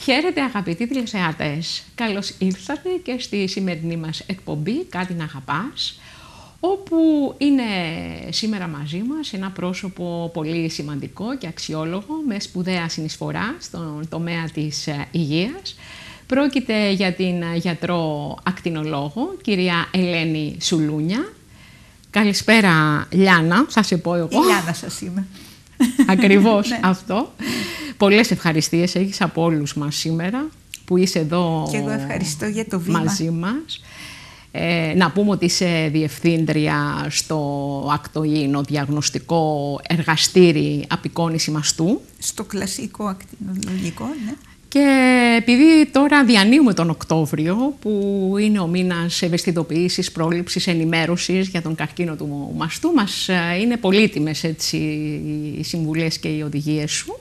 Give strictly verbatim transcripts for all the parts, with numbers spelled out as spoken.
Χαίρετε αγαπητοί τηλεθεατές. Καλώς ήρθατε και στη σημερινή μας εκπομπή «Κάτι να αγαπάς», όπου είναι σήμερα μαζί μας ένα πρόσωπο πολύ σημαντικό και αξιόλογο με σπουδαία συνεισφορά στον τομέα της υγείας. Πρόκειται για την γιατρό ακτινολόγο, κυρία Ελένη Σουλούνια. Καλησπέρα Λιάννα, θα σε πω εγώ. Η Λιάννα σας είμαι. Ακριβώς αυτό. Πολλές ευχαριστίες έχεις από όλους μας σήμερα που είσαι εδώ και εγώ ευχαριστώ για το βήμα. Μαζί μας. Ε, να πούμε ότι είσαι διευθύντρια στο ακτοίνο διαγνωστικό εργαστήρι απεικόνηση μαστού. Στο κλασικό ακτινολογικό, ναι. Και επειδή τώρα διανύουμε τον Οκτώβριο, που είναι ο μήνας ευαισθητοποίησης, πρόληψης, ενημέρωσης για τον καρκίνο του μαστού, μας είναι πολύτιμες έτσι οι συμβουλές και οι οδηγίες σου.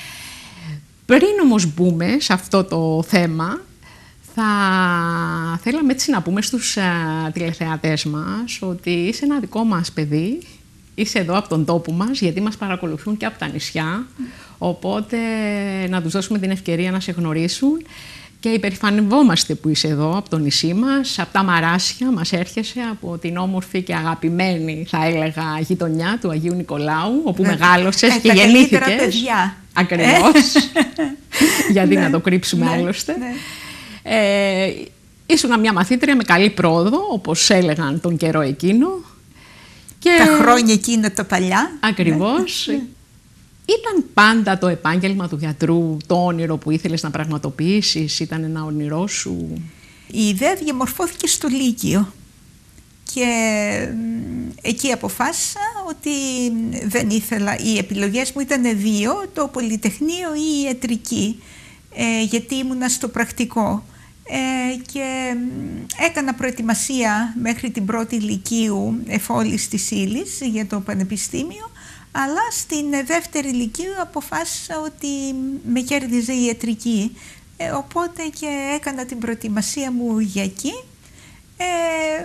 Πριν όμως μπούμε σε αυτό το θέμα, θα θέλαμε έτσι να πούμε στους uh, τηλεθεατές μας ότι είσαι ένα δικό μας παιδί, είσαι εδώ από τον τόπο μας, γιατί μας παρακολουθούν και από τα νησιά, mm. οπότε να τους δώσουμε την ευκαιρία να σε γνωρίσουν και υπερηφανευόμαστε που είσαι εδώ από το νησί μας, από τα Μαράσια, μας έρχεσαι από την όμορφη και αγαπημένη, θα έλεγα, γειτονιά του Αγίου Νικολάου, όπου ναι. μεγάλωσες ε, και τα γεννήθηκες. Τα παιδιά. Ακριβώς, γιατί ναι. να το κρύψουμε ναι. άλλωστε. Ναι. Ε, ήσουν μια μαθήτρια με καλή πρόοδο, όπως έλεγαν τον καιρό εκείνο. Και... Τα χρόνια εκείνα τα παλιά. Ακριβώς. Ναι. Ήταν πάντα το επάγγελμα του γιατρού το όνειρο που ήθελες να πραγματοποιήσεις, ήταν ένα όνειρό σου? Η ιδέα διαμορφώθηκε στο Λύκειο και εκεί αποφάσισα ότι δεν ήθελα, οι επιλογές μου ήταν δύο, το Πολυτεχνείο ή η ιατρική, ε, γιατί ήμουνα στο πρακτικό. Ε, και έκανα προετοιμασία μέχρι την πρώτη Λυκείου εφόλης της ύλης για το Πανεπιστήμιο, αλλά στην δεύτερη Λυκείου αποφάσισα ότι με κέρδιζε η ιατρική, ε, οπότε και έκανα την προετοιμασία μου για εκεί. Ε,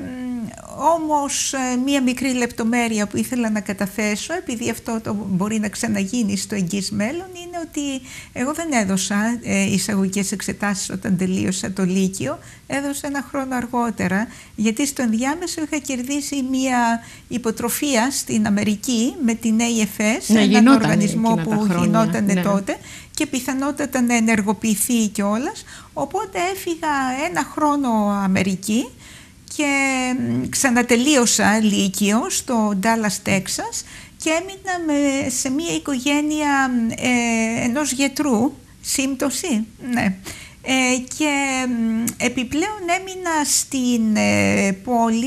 όμως μία μικρή λεπτομέρεια που ήθελα να καταθέσω, επειδή αυτό το μπορεί να ξαναγίνει στο εγγύς μέλλον, είναι ότι εγώ δεν έδωσα ε, εισαγωγικές εξετάσεις όταν τελείωσα το Λύκειο, έδωσα ένα χρόνο αργότερα, γιατί στο ενδιάμεσο είχα κερδίσει μία υποτροφία στην Αμερική με την έι εφ ες, ναι, έναν οργανισμό που γινόταν ναι. τότε και πιθανότατα να ενεργοποιηθεί κιόλας, οπότε έφυγα ένα χρόνο Αμερική και ξανατελείωσα Λύκειο στο Ντάλλας, Τέξας, και έμεινα με, σε μια οικογένεια ε, ενός γιατρού, σύμπτωση, ναι. Ε, και επιπλέον έμεινα στην ε, πόλη,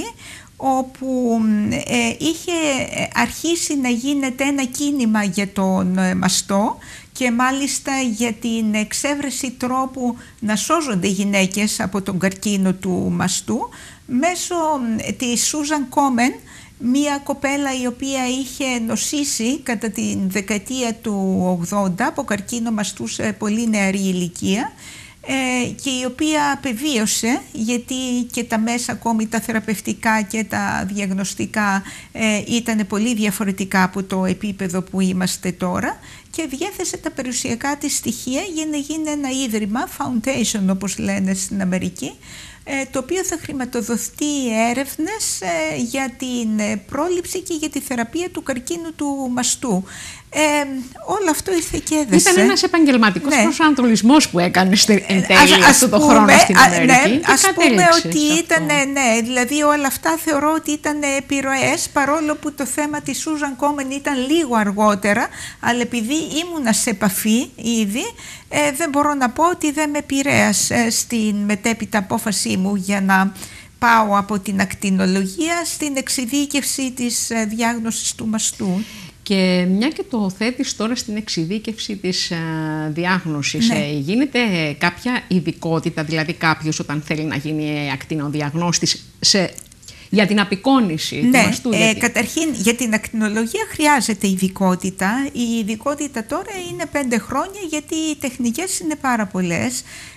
όπου ε, είχε αρχίσει να γίνεται ένα κίνημα για τον ε, μαστό και μάλιστα για την εξέβρεση τρόπου να σώζονται γυναίκες από τον καρκίνο του μαστού μέσω της Σούζαν Κόμεν, μία κοπέλα η οποία είχε νοσήσει κατά τη δεκαετία του ογδόντα από καρκίνο μαστού σε πολύ νεαρή ηλικία, ε, και η οποία απεβίωσε, γιατί και τα μέσα ακόμη τα θεραπευτικά και τα διαγνωστικά ε, ήταν πολύ διαφορετικά από το επίπεδο που είμαστε τώρα, και διέθεσε τα περιουσιακά της στοιχεία για να γίνει ένα ίδρυμα, foundation όπως λένε στην Αμερική, το οποίο θα χρηματοδοτεί έρευνες για την πρόληψη και για τη θεραπεία του καρκίνου του μαστού. Ε, όλο αυτό ήρθε και έδεσε. Ήταν ένας επαγγελματικός ναι. προσανατολισμός που έκανε εν τέλει ας, αυτό το χρόνο στην Αμερική. Ναι, ας πούμε ότι ήταν, ναι, δηλαδή όλα αυτά θεωρώ ότι ήταν επιρροές, παρόλο που το θέμα της Σούζαν Κόμεν ήταν λίγο αργότερα, αλλά επειδή ήμουνα σε επαφή ήδη, ε, δεν μπορώ να πω ότι δεν με επηρέασε στην μετέπειτα απόφασή μου για να πάω από την ακτινολογία στην εξειδίκευση της διάγνωσης του μαστού. Και μια και το θέτεις τώρα στην εξειδίκευση της α, διάγνωσης, ναι. ε, γίνεται κάποια ειδικότητα, δηλαδή κάποιος όταν θέλει να γίνει ακτινοδιαγνώστης σε, για την απεικόνηση ναι, του μαστού? Ε, γιατί... Καταρχήν για την ακτινολογία χρειάζεται ειδικότητα. Η ειδικότητα τώρα είναι πέντε χρόνια, γιατί οι τεχνικές είναι πάρα πολλές.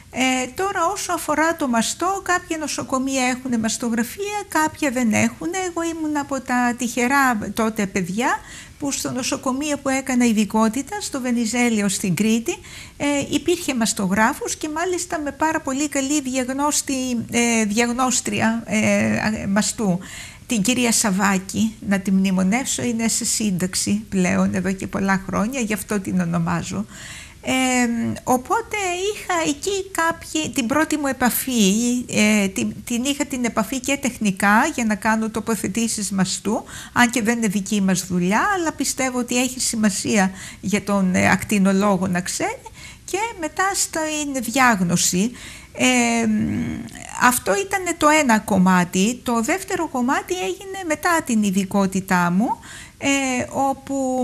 Ε, τώρα όσο αφορά το μαστό, κάποια νοσοκομεία έχουν μαστογραφία, κάποια δεν έχουν. Εγώ ήμουν από τα τυχερά τότε παιδιά που στο νοσοκομείο που έκανα ειδικότητα, στο Βενιζέλιο στην Κρήτη, ε, υπήρχε μαστογράφος και μάλιστα με πάρα πολύ καλή διαγνώστη, ε, διαγνώστρια ε, μαστού. Την κυρία Σαβάκη, να τη μνημονεύσω, είναι σε σύνταξη πλέον εδώ και πολλά χρόνια, γι' αυτό την ονομάζω. Ε, οπότε είχα εκεί κάποιοι, την πρώτη μου επαφή, ε, την, την είχα την επαφή και τεχνικά για να κάνω τοποθετήσεις μαστού, αν και δεν είναι δική μας δουλειά, αλλά πιστεύω ότι έχει σημασία για τον ε, ακτινολόγο να ξέρει, και μετά στην διάγνωση. Ε, αυτό ήταν το ένα κομμάτι. Το δεύτερο κομμάτι έγινε μετά την ειδικότητά μου, ε, όπου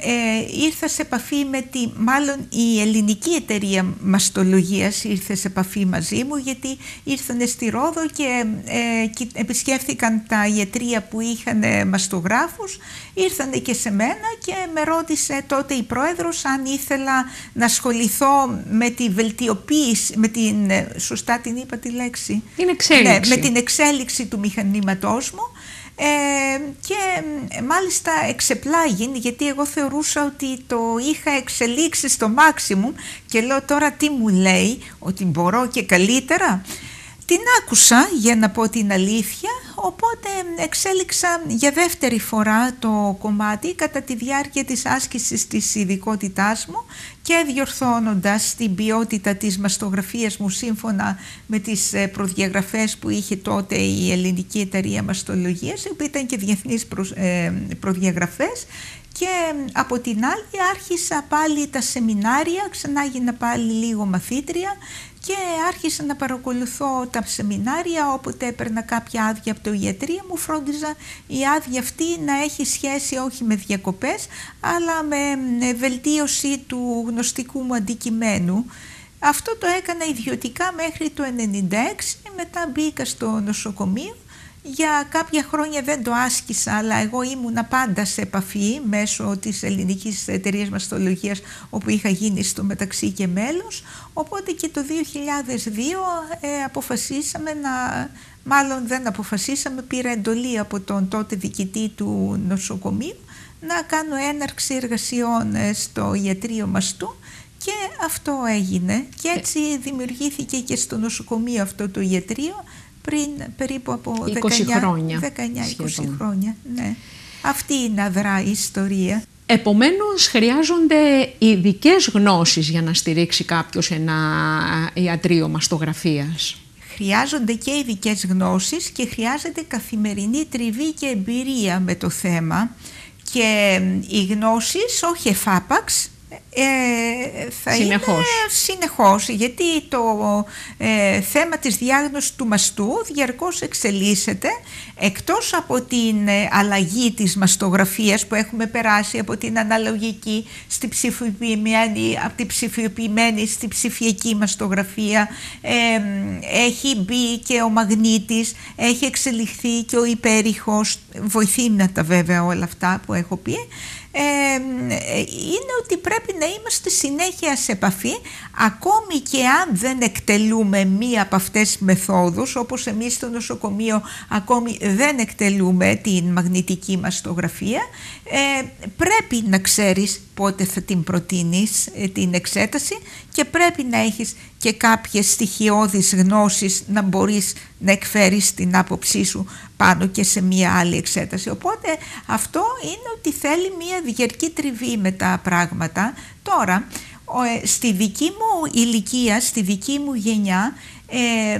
ε, ήρθα σε επαφή με τη, μάλλον η ελληνική εταιρεία μαστολογίας ήρθε σε επαφή μαζί μου, γιατί ήρθανε στη Ρόδο και, ε, και επισκέφθηκαν τα ιατρεία που είχαν ε, μαστογράφους, ήρθανε και σε μένα και με ρώτησε τότε η πρόεδρος αν ήθελα να ασχοληθώ με τη βελτιοποίηση, με την, σωστά την είπα τη λέξη, την εξέλιξη. Ναι, με την εξέλιξη του μηχανήματός μου. Ε, και μάλιστα εξεπλάγει, γιατί εγώ θεωρούσα ότι το είχα εξελίξει στο maximum και λέω τώρα τι μου λέει, ότι μπορώ και καλύτερα. Την άκουσα, για να πω την αλήθεια, οπότε εξέλιξα για δεύτερη φορά το κομμάτι κατά τη διάρκεια της άσκησης της ειδικότητάς μου και διορθώνοντας την ποιότητα της μαστογραφίας μου σύμφωνα με τις προδιαγραφές που είχε τότε η ελληνική εταιρεία μαστολογίας, που ήταν και διεθνείς προδιαγραφές. Και από την άλλη άρχισα πάλι τα σεμινάρια, ξανά έγινα πάλι λίγο μαθήτρια και άρχισα να παρακολουθώ τα σεμινάρια. Όποτε έπαιρνα κάποια άδεια από το ιατρείο μου, φρόντιζα η άδεια αυτή να έχει σχέση όχι με διακοπές, αλλά με βελτίωση του γνωστικού μου αντικειμένου. Αυτό το έκανα ιδιωτικά μέχρι το ενενήντα έξι, μετά μπήκα στο νοσοκομείο. Για κάποια χρόνια δεν το άσκησα, αλλά εγώ ήμουνα πάντα σε επαφή μέσω της ελληνικής εταιρείας μαστολογίας, όπου είχα γίνει στο μεταξύ και μέλος. Οπότε και το δύο χιλιάδες δύο ε, αποφασίσαμε να, μάλλον δεν αποφασίσαμε, πήρα εντολή από τον τότε διοικητή του νοσοκομείου να κάνω έναρξη εργασιών στο ιατρείο μαστού, και αυτό έγινε. Και έτσι δημιουργήθηκε και στο νοσοκομείο αυτό το ιατρείο, πριν περίπου από είκοσι χρόνια. δεκαεννιά είκοσι χρόνια. Ναι. Αυτή είναι αδρά η ιστορία. Επομένως, χρειάζονται ειδικές γνώσεις για να στηρίξει κάποιος ένα ιατρείο μαστογραφίας. Χρειάζονται και ειδικές γνώσεις και χρειάζεται καθημερινή τριβή και εμπειρία με το θέμα. Και οι γνώσεις, όχι εφάπαξ, Ε, θα συνεχώς. είναι συνεχώς, γιατί το ε, θέμα της διάγνωσης του μαστού διαρκώς εξελίσσεται. Εκτός από την ε, αλλαγή της μαστογραφίας που έχουμε περάσει από την αναλογική στη ψηφιοποιημένη, από την ψηφιοποιημένη στη ψηφιακή μαστογραφία, ε, έχει μπει και ο μαγνήτης, έχει εξελιχθεί και ο υπέρηχος, βοηθήματα βέβαια όλα αυτά που έχω πει. Ε, είναι ότι πρέπει να είμαστε συνέχεια σε επαφή, ακόμη και αν δεν εκτελούμε μία από αυτές τις μεθόδους, όπως εμείς στο νοσοκομείο ακόμη δεν εκτελούμε την μαγνητική μαστογραφία. Ε, πρέπει να ξέρεις πότε θα την προτείνεις την εξέταση και πρέπει να έχεις και κάποιες στοιχειώδεις γνώσεις να μπορείς να εκφέρεις την άποψή σου πάνω και σε μία άλλη εξέταση. Οπότε αυτό είναι ότι θέλει μία διαρκή τριβή με τα πράγματα. Τώρα, στη δική μου ηλικία, στη δική μου γενιά, ε, ε,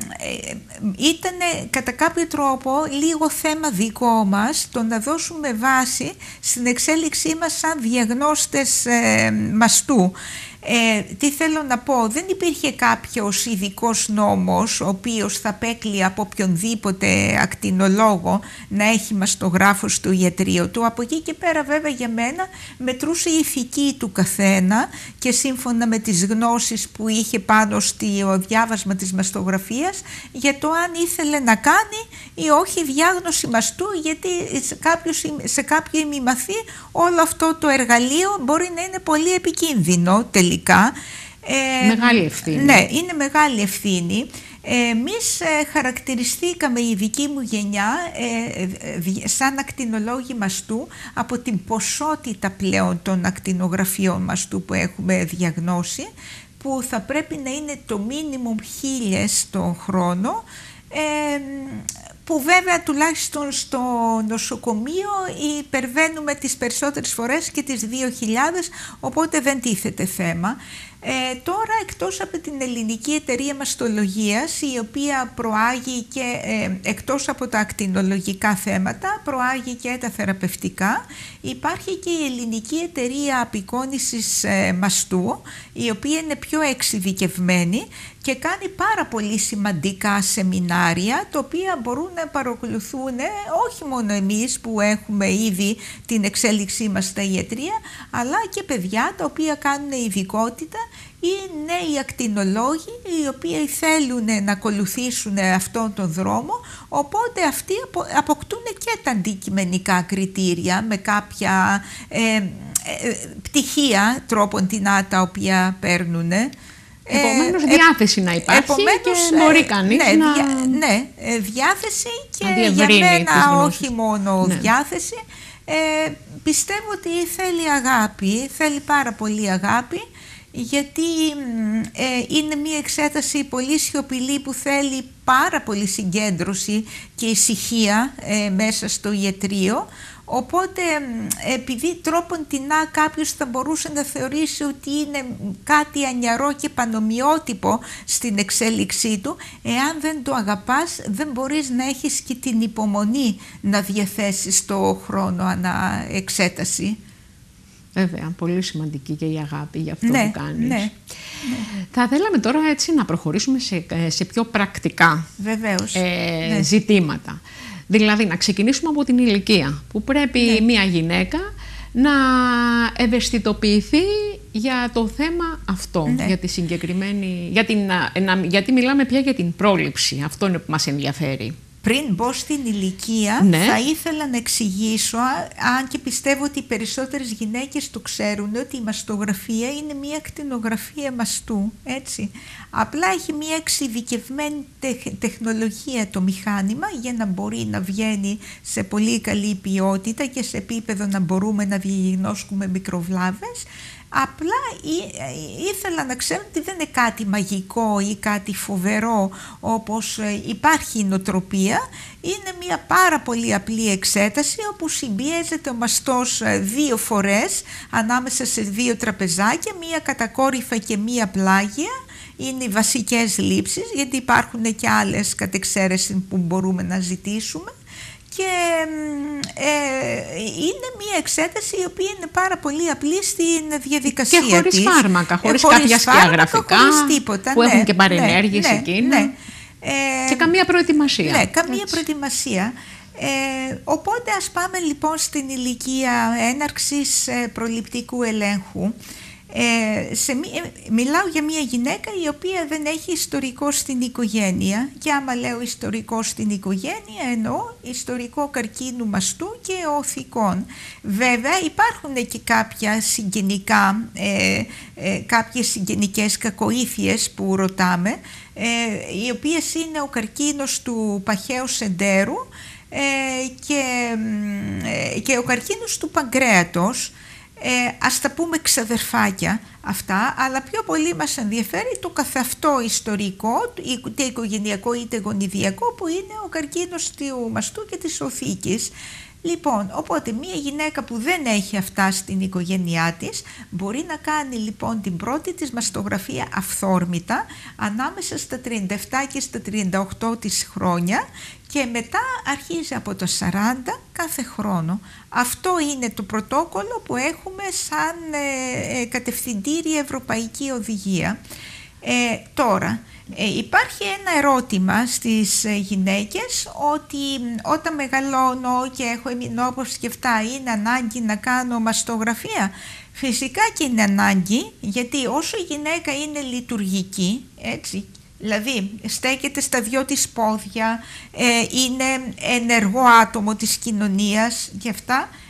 ήταν κατά κάποιο τρόπο λίγο θέμα δικό μας το να δώσουμε βάση στην εξέλιξή μας σαν διαγνώστες ε, μαστού. Ε, τι θέλω να πω, δεν υπήρχε κάποιος ειδικός νόμος ο οποίος θα απέκλει από οποιονδήποτε ακτινολόγο να έχει μαστογράφο στο ιατρείο του. Από εκεί και πέρα βέβαια για μένα μετρούσε η ηθική του καθένα και σύμφωνα με τις γνώσεις που είχε πάνω στο διάβασμα της μαστογραφίας για το αν ήθελε να κάνει ή όχι διάγνωση μαστού, γιατί σε, κάποιος, σε κάποιο ημιμαθή όλο αυτό το εργαλείο μπορεί να είναι πολύ επικίνδυνο τελικά. Ε, μεγάλη ευθύνη. Ναι, είναι μεγάλη ευθύνη. Εμείς ε, χαρακτηριστήκαμε, η δική μου γενιά, ε, ε, σαν ακτινολόγοι μαστού, από την ποσότητα πλέον των ακτινογραφιών μαστού που έχουμε διαγνώσει, που θα πρέπει να είναι το μίνιμουμ χίλιες τον χρόνο, ε, που βέβαια τουλάχιστον στο νοσοκομείο υπερβαίνουμε τις περισσότερες φορές και τις δύο χιλιάδες, οπότε δεν τίθεται θέμα. Ε, τώρα, εκτός από την Ελληνική Εταιρεία Μαστολογίας, η οποία προάγει και ε, εκτός από τα ακτινολογικά θέματα, προάγει και τα θεραπευτικά, υπάρχει και η Ελληνική Εταιρεία Απεικόνησης ε, Μαστού, η οποία είναι πιο εξειδικευμένη και κάνει πάρα πολύ σημαντικά σεμινάρια, τα οποία μπορούν να παρακολουθούν όχι μόνο εμείς που έχουμε ήδη την εξέλιξή μας στα ιατρία, αλλά και παιδιά τα οποία κάνουν ειδικότητα ή νέοι ακτινολόγοι οι οποίοι θέλουν να ακολουθήσουν αυτόν τον δρόμο, οπότε αυτοί αποκτούν και τα αντικειμενικά κριτήρια με κάποια ε, ε, πτυχία τρόπον τινά τα οποία παίρνουν. Επομένως διάθεση να υπάρχει. Επομένως, και μπορεί κανείς ναι, να... Διά, ναι, διάθεση και για μένα όχι μόνο ναι. διάθεση. Ε, πιστεύω ότι θέλει αγάπη, θέλει πάρα πολύ αγάπη, γιατί ε, είναι μια εξέταση πολύ σιωπηλή που θέλει πάρα πολύ συγκέντρωση και ησυχία ε, μέσα στο ιατρείο. Οπότε, επειδή τρόπον τινά κάποιος θα μπορούσε να θεωρήσει ότι είναι κάτι ανιαρό και πανομοιότυπο στην εξέλιξή του, εάν δεν το αγαπάς, δεν μπορείς να έχεις και την υπομονή να διαθέσεις το χρόνο ανά εξέταση. Βέβαια, πολύ σημαντική και η αγάπη για αυτό ναι, που κάνεις. Ναι, ναι. Θα θέλαμε τώρα έτσι να προχωρήσουμε σε, σε πιο πρακτικά Βεβαίως, ε, ναι. ζητήματα. Δηλαδή να ξεκινήσουμε από την ηλικία που πρέπει ναι. μια γυναίκα να ευαισθητοποιηθεί για το θέμα αυτό, ναι. για τη συγκεκριμένη, για την, να, γιατί μιλάμε πια για την πρόληψη, αυτό είναι που μας ενδιαφέρει. Πριν μπω στην ηλικία, ναι. θα ήθελα να εξηγήσω, αν και πιστεύω ότι οι περισσότερες γυναίκες το ξέρουν, ότι η μαστογραφία είναι μια ακτινογραφία μαστού, έτσι. Απλά έχει μια εξειδικευμένη τεχνολογία το μηχάνημα για να μπορεί να βγαίνει σε πολύ καλή ποιότητα και σε επίπεδο να μπορούμε να διαγνώσκουμε μικροβλάβες. Απλά ήθελα να ξέρω ότι δεν είναι κάτι μαγικό ή κάτι φοβερό όπως υπάρχει νοοτροπία. Είναι μια πάρα πολύ απλή εξέταση όπου συμπιέζεται ο μαστός δύο φορές ανάμεσα σε δύο τραπεζάκια, μία κατακόρυφα και μία πλάγια. Είναι οι βασικές λήψεις, γιατί υπάρχουν και άλλες κατ' εξαίρεση που μπορούμε να ζητήσουμε. Και ε, είναι μια εξέταση η οποία είναι πάρα πολύ απλή στην διαδικασία της. Και χωρίς της. φάρμακα, χωρίς ε, χωρίς κάποια σκιαγραφικά τίποτα, που ναι, έχουν και παρενέργειες ναι, εκείνα. Ναι, ε, και καμία προετοιμασία. Ναι, καμία Έτσι. προετοιμασία. Ε, οπότε ας πάμε λοιπόν στην ηλικία έναρξης προληπτικού ελέγχου. Ε, σε, μιλάω για μια γυναίκα η οποία δεν έχει ιστορικό στην οικογένεια, και άμα λέω ιστορικό στην οικογένεια εννοώ ιστορικό καρκίνου μαστού και οθικών. Βέβαια υπάρχουν και κάποια συγγενικά, ε, ε, κάποιες συγγενικές κακοήθειες που ρωτάμε, ε, οι οποίες είναι ο καρκίνος του παχαίου σεντέρου ε, και, ε, και ο καρκίνος του παγκρέατος. Ε, ας τα πούμε ξαδερφάκια αυτά, αλλά πιο πολύ μας ενδιαφέρει το καθαυτό ιστορικό, είτε οικογενειακό είτε γονιδιακό, που είναι ο καρκίνος του μαστού και της οθήκης. Λοιπόν, οπότε μια γυναίκα που δεν έχει αυτά στην οικογένειά της μπορεί να κάνει λοιπόν την πρώτη της μαστογραφία αυθόρμητα ανάμεσα στα τριάντα επτά και στα τριάντα οκτώ της χρόνια, και μετά αρχίζει από το σαράντα κάθε χρόνο. Αυτό είναι το πρωτόκολλο που έχουμε σαν ε, ε, κατευθυντήρια ευρωπαϊκή οδηγία. Ε, τώρα, ε, υπάρχει ένα ερώτημα στις ε, γυναίκες, ότι όταν μεγαλώνω και έχω εμεινόπαυση και αυτά, είναι ανάγκη να κάνω μαστογραφία. Φυσικά και είναι ανάγκη, γιατί όσο η γυναίκα είναι λειτουργική, έτσι, δηλαδή στέκεται στα δυο της πόδια, ε, είναι ενεργό άτομο της κοινωνίας και αυτά,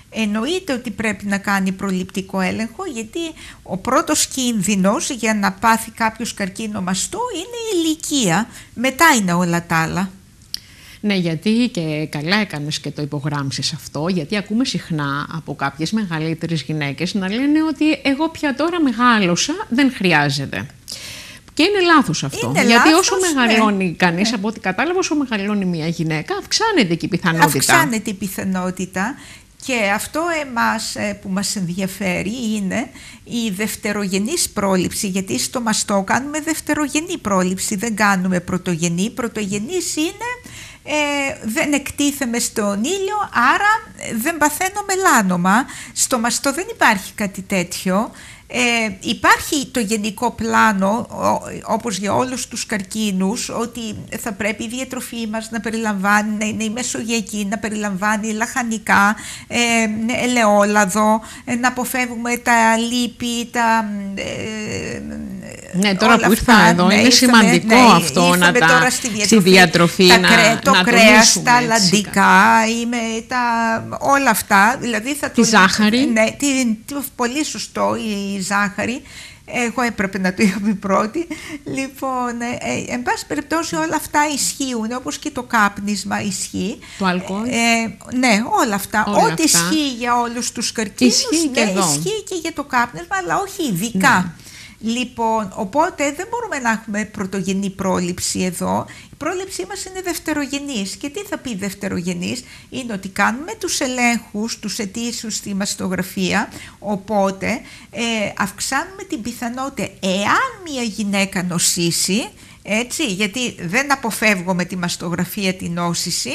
εννοείται ότι πρέπει να κάνει προληπτικό έλεγχο, γιατί ο πρώτος κίνδυνος για να πάθει κάποιος καρκίνο μαστού είναι η ηλικία, μετά είναι όλα τα άλλα. Ναι, γιατί και καλά έκανες και το υπογράμμισες αυτό, γιατί ακούμε συχνά από κάποιες μεγαλύτερες γυναίκες να λένε ότι εγώ πια τώρα μεγάλωσα, δεν χρειάζεται. Και είναι λάθος αυτό. Είναι γιατί λάθος, όσο μεγαλώνει ναι. κανείς, ναι. από ό,τι κατάλαβα, όσο μεγαλώνει μια γυναίκα, αυξάνεται και η πιθανότητα. Αυξάνεται η πιθανότητα. Και αυτό εμάς που μας ενδιαφέρει είναι η δευτερογενής πρόληψη, γιατί στο μαστό κάνουμε δευτερογενή πρόληψη, δεν κάνουμε πρωτογενή. Πρωτογενής είναι ε, δεν εκτίθεμαι στον ήλιο, άρα δεν παθαίνω μελάνομα. Στο μαστό δεν υπάρχει κάτι τέτοιο. Ε, υπάρχει το γενικό πλάνο, όπως για όλους τους καρκίνους, ότι θα πρέπει η διατροφή μας να περιλαμβάνει, να είναι η μεσογειακή, να περιλαμβάνει λαχανικά, ε, ελαιόλαδο, ε, να αποφεύγουμε τα λίπη, τα... Ε, ναι, τώρα που ήρθα αυτά, εδώ ναι, είναι ήρθαμε, σημαντικό ναι, αυτό να τα τώρα στη διατροφή, στη διατροφή τα να, κρέ, το να κρέας, τα έτσι, λαντικά, είμαι, τα, όλα αυτά. Δηλαδή θα τη το, ζάχαρη. Ναι, τη, τη, πολύ σωστό η ζάχαρη. Εγώ έπρεπε να το είχα πει πρώτη. Λοιπόν, ε, ε, εν πάση περιπτώσει όλα αυτά ισχύουν, όπως και το κάπνισμα ισχύει. Το αλκοόλ. Ε, ναι, όλα αυτά. Όλα Ό,τι αυτά. ισχύει για όλους τους καρκίνους, Ισχύει και ναι, εδώ. ισχύει και για το κάπνισμα, αλλά όχι ειδικά. Ναι. Λοιπόν, οπότε δεν μπορούμε να έχουμε πρωτογενή πρόληψη εδώ. Η πρόληψή μας είναι δευτερογενής. Και τι θα πει δευτερογενής? Είναι ότι κάνουμε τους ελέγχους, τους ετήσιους στη μαστογραφία, οπότε ε, αυξάνουμε την πιθανότητα, εάν μια γυναίκα νοσήσει, έτσι, γιατί δεν αποφεύγω με τη μαστογραφία την νόσηση.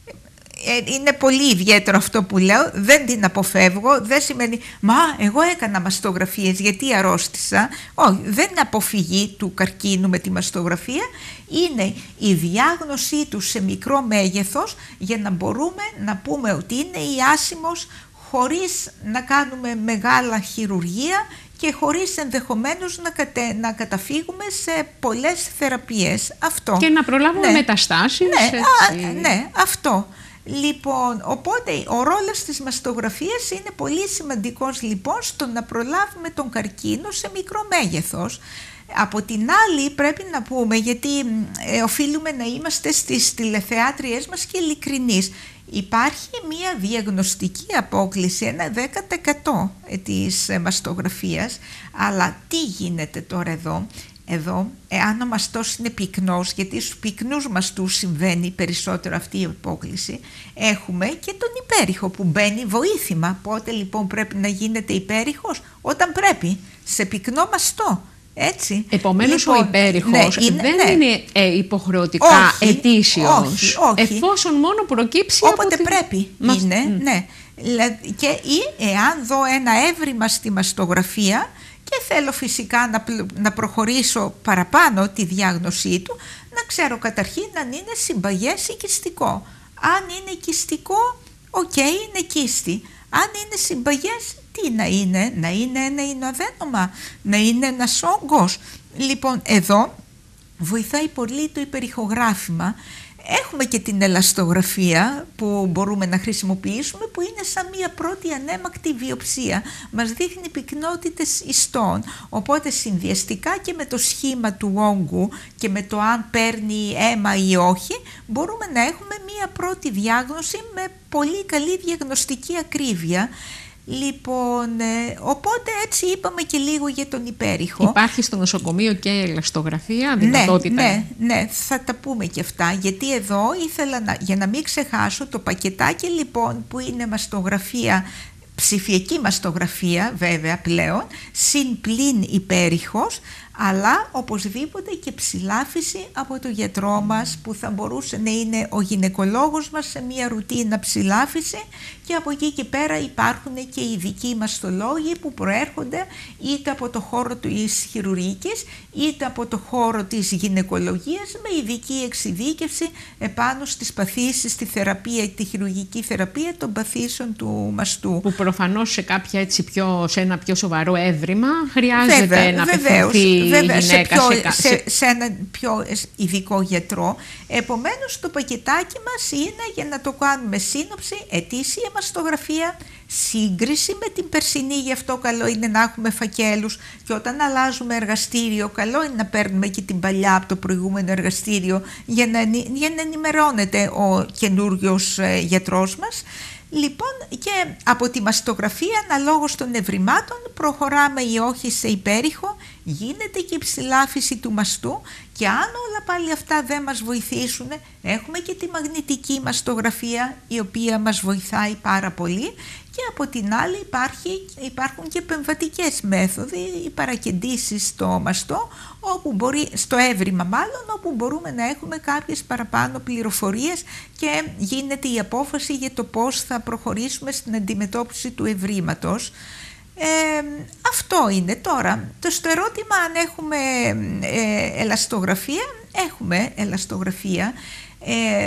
Είναι πολύ ιδιαίτερο αυτό που λέω, δεν την αποφεύγω, δεν σημαίνει «Μα εγώ έκανα μαστογραφίες γιατί αρρώστησα». Όχι, δεν είναι αποφυγή του καρκίνου με τη μαστογραφία, είναι η διάγνωσή του σε μικρό μέγεθος για να μπορούμε να πούμε ότι είναι ιάσιμος χωρίς να κάνουμε μεγάλα χειρουργία και χωρίς ενδεχομένως να, κατε, να καταφύγουμε σε πολλές θεραπείες. Αυτό. Και να προλάβουμε ναι. μεταστάσεις. Ναι, έτσι. α, ναι, αυτό. Λοιπόν, οπότε ο ρόλος της μαστογραφίας είναι πολύ σημαντικός λοιπόν στο να προλάβουμε τον καρκίνο σε μικρό μέγεθος. Από την άλλη πρέπει να πούμε, γιατί ε, οφείλουμε να είμαστε στις τηλεθεάτριές μας και ειλικρινείς, υπάρχει μια διαγνωστική απόκλιση, ένα δέκα τοις εκατό της μαστογραφίας, αλλά τι γίνεται τώρα εδώ? Εδώ, εάν ο μαστός είναι πυκνός, γιατί στους πυκνούς μαστούς συμβαίνει περισσότερο αυτή η απόκλιση, έχουμε και τον υπέρηχο που μπαίνει βοήθημα. Πότε λοιπόν πρέπει να γίνεται υπέρηχος? Όταν πρέπει, σε πυκνό μαστό. Έτσι. Επομένως λοιπόν, ο υπέρηχος ναι, είναι, δεν ναι. είναι ε, υποχρεωτικά όχι, ετήσιος, όχι, όχι. εφόσον μόνο προκύψει όποτε από την... πρέπει Μας... είναι, Mm. ναι. Και ή εάν δω ένα έβριμα στη μαστογραφία και θέλω φυσικά να, να προχωρήσω παραπάνω τη διάγνωσή του, να ξέρω καταρχήν αν είναι συμπαγές ή κυστικό. Αν είναι κυστικό, οκ, okay, είναι κίστη. Αν είναι συμπαγές, τι να είναι? Να είναι ένα εινοαδένωμα, να είναι ένας όγκος. Λοιπόν, εδώ βοηθάει πολύ το υπερηχογράφημα. Έχουμε και την ελαστογραφία που μπορούμε να χρησιμοποιήσουμε, που είναι σαν μια πρώτη ανέμακτη βιοψία. Μας δείχνει πυκνότητες ιστών, οπότε συνδυαστικά και με το σχήμα του όγκου και με το αν παίρνει αίμα ή όχι, μπορούμε να έχουμε μια πρώτη διάγνωση με πολύ καλή διαγνωστική ακρίβεια. Λοιπόν, ε, οπότε έτσι είπαμε και λίγο για τον υπέρηχο. Υπάρχει στο νοσοκομείο και ελαστογραφία, δυνατότητα? Ναι, ναι, ναι, θα τα πούμε και αυτά, γιατί εδώ ήθελα να, για να μην ξεχάσω το πακετάκι λοιπόν που είναι μαστογραφία, ψηφιακή μαστογραφία βέβαια πλέον, συν πλην υπέρηχος, αλλά οπωσδήποτε και ψηλάφιση από το γιατρό μας, που θα μπορούσε να είναι ο γυναικολόγος μας σε μια ρουτίνα ψηλάφιση, και από εκεί και πέρα υπάρχουν και οι ειδικοί μαστολόγοι που προέρχονται είτε από το χώρο της χειρουργικής είτε από το χώρο της γυναικολογίας, με ειδική εξειδίκευση επάνω στις παθήσεις, στη θεραπεία, τη χειρουργική θεραπεία των παθήσεων του μαστού. Που προφανώς σε, κάποια έτσι πιο, σε ένα πιο σοβαρό έβριμα χρειάζεται Βέβαια, να βεβαίως, απευθυνθεί βέβαια, γυναίκα σε, πιο, σε, σε, σε έναν πιο ειδικό γιατρό. Επομένως το πακετάκι μας είναι για να το κάνουμε σύνοψη, ετήσια μαστογραφία, σύγκριση με την περσινή, γι' αυτό καλό είναι να έχουμε φακέλους, και όταν αλλάζουμε εργαστήριο καλό είναι να παίρνουμε και την παλιά από το προηγούμενο εργαστήριο για να, για να ενημερώνεται ο καινούριος ε, γιατρός μας. Λοιπόν, και από τη μαστογραφία αναλόγως των ευρημάτων προχωράμε ή όχι σε υπέρηχο, γίνεται και η ψηλάφιση του μαστού, και αν όλα πάλι αυτά δεν μας βοηθήσουν, έχουμε και τη μαγνητική μαστογραφία, η οποία μας βοηθάει πάρα πολύ, και από την άλλη υπάρχει, υπάρχουν και επεμβατικές μέθοδοι, οι παρακεντήσεις στο μαστό, όπου μπορεί, στο έβριμα μάλλον, όπου μπορούμε να έχουμε κάποιες παραπάνω πληροφορίες και γίνεται η απόφαση για το πώς θα προχωρήσουμε στην αντιμετώπιση του ευρήματος. Ε, αυτό είναι. Τώρα, το στο ερώτημα αν έχουμε ε, ελαστογραφία, έχουμε ελαστογραφία. Ε,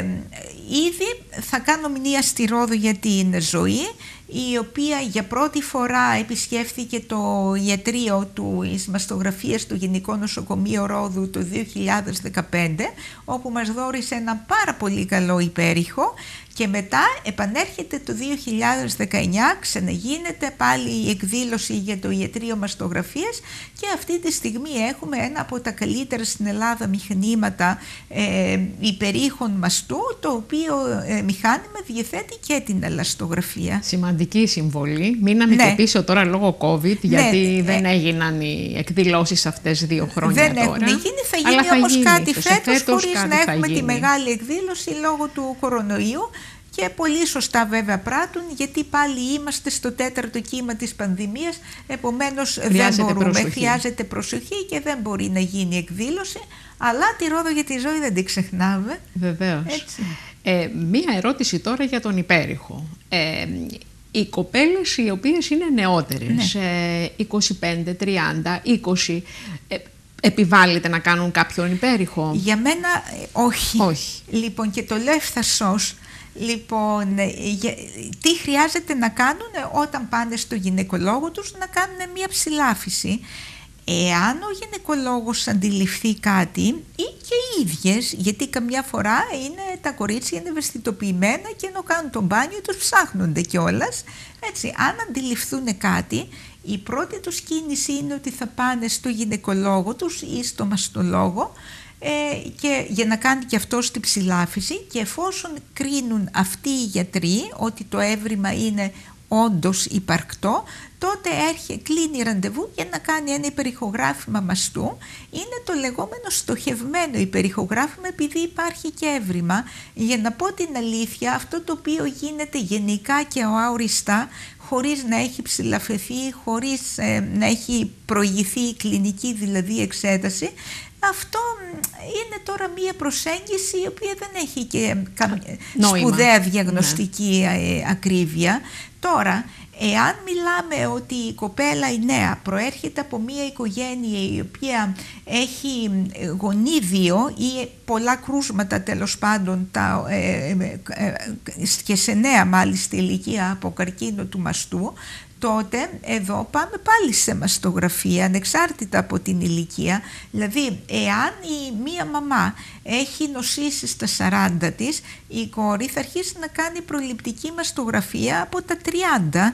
ήδη θα κάνω μνήα στη Ρόδο για την Ζωή, η οποία για πρώτη φορά επισκέφθηκε το ιατρείο του εις μαστογραφίας του Γενικό Νοσοκομείο Ρόδου το δύο χιλιάδες δεκαπέντε, όπου μας δώρισε ένα πάρα πολύ καλό υπέρηχο, και μετά επανέρχεται το δύο χιλιάδες δεκαεννιά, ξαναγίνεται πάλι η εκδήλωση για το ιατρείο μαστογραφίας, και αυτή τη στιγμή έχουμε ένα από τα καλύτερα στην Ελλάδα μηχανήματα ε, υπερήχων μαστού, το οποίο ε, μηχάνημα διαθέτει και την ελαστογραφία. Σημαντική συμβολή. Μείναμε ναι. και πίσω τώρα λόγω COVID, γιατί ναι, δεν ε, έγιναν οι εκδηλώσεις αυτές δύο χρόνια δεν τώρα. Δεν έχουν γίνει, θα γίνει θα όμως γίνει, κάτι φέτος, φέτος, φέτος χωρίς κάτι να έχουμε γίνει. τη μεγάλη εκδήλωση λόγω του κορονοϊού. Και πολύ σωστά βέβαια πράττουν, γιατί πάλι είμαστε στο τέταρτο κύμα της πανδημίας, επομένως δεν μπορούμε, προσοχή. χρειάζεται προσοχή και δεν μπορεί να γίνει εκδήλωση, αλλά τη Ρόδο για τη Ζωή δεν την ξεχνάμε. Βεβαίως. Ε, μία ερώτηση τώρα για τον υπέρηχο. Ε, οι κοπέλες οι οποίες είναι νεότερες, ναι. ε, είκοσι πέντε, τριάντα, είκοσι... Ε, επιβάλλεται να κάνουν κάποιον υπέρηχο? Για μένα όχι. όχι. Λοιπόν, και το λέω ευθαρσώς. Λοιπόν, τι χρειάζεται να κάνουν όταν πάνε στο γυναικολόγο τους? Να κάνουν μια ψηλάφιση. Εάν ο γυναικολόγος αντιληφθεί κάτι, ή και οι ίδιες, γιατί καμιά φορά είναι, τα κορίτσια είναι ευαισθητοποιημένα και ενώ κάνουν τον μπάνιο τους ψάχνονται κιόλας. Έτσι, αν αντιληφθούν κάτι, η πρώτη τους κίνηση είναι ότι θα πάνε στο γυναικολόγο τους ή στο μαστολόγο, Ε, και για να κάνει και αυτό τη ψηλάφιση, και εφόσον κρίνουν αυτοί οι γιατροί ότι το έβριμα είναι όντως υπαρκτό, τότε έρχε, κλείνει ραντεβού για να κάνει ένα υπερηχογράφημα μαστού. Είναι το λεγόμενο στοχευμένο υπερηχογράφημα, επειδή υπάρχει και έβριμα. Για να πω την αλήθεια, αυτό το οποίο γίνεται γενικά και αόριστα, χωρίς να έχει ψηλαφεθεί, χωρίς ε, να έχει προηγηθεί η κλινική δηλαδή εξέταση, αυτό είναι τώρα μία προσέγγιση η οποία δεν έχει και νόημα. Σπουδαία διαγνωστική ναι. ακρίβεια. Τώρα, εάν μιλάμε ότι η κοπέλα η νέα προέρχεται από μία οικογένεια η οποία έχει γονίδιο ή πολλά κρούσματα τέλος πάντων τα, ε, ε, ε, και σε νέα μάλιστα ηλικία από καρκίνο του μαστού, τότε εδώ πάμε πάλι σε μαστογραφία ανεξάρτητα από την ηλικία. Δηλαδή, εάν η μία μαμά έχει νοσήσει στα σαράντα της, η κόρη θα αρχίσει να κάνει προληπτική μαστογραφία από τα τριάντα.